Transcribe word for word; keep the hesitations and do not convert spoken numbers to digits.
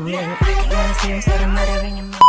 moving. I can really see him starting muttering in my